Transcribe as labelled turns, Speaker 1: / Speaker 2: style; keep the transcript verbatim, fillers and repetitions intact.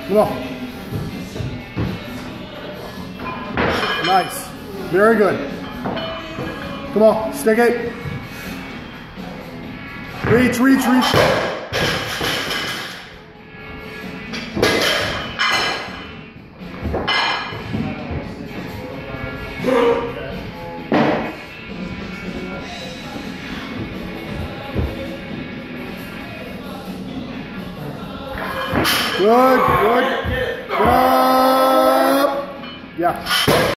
Speaker 1: Come on. Nice. Very good. Come on, stick it. Reach, reach, reach. Good, good. Good. Yeah.